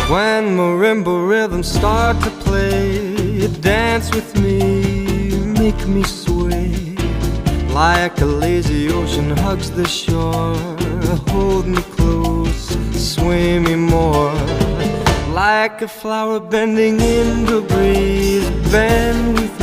When marimba rhythms start to play, dance with me, make me sway. Like a lazy ocean hugs the shore, hold me close, sway me more. Like a flower bending in the breeze, bend with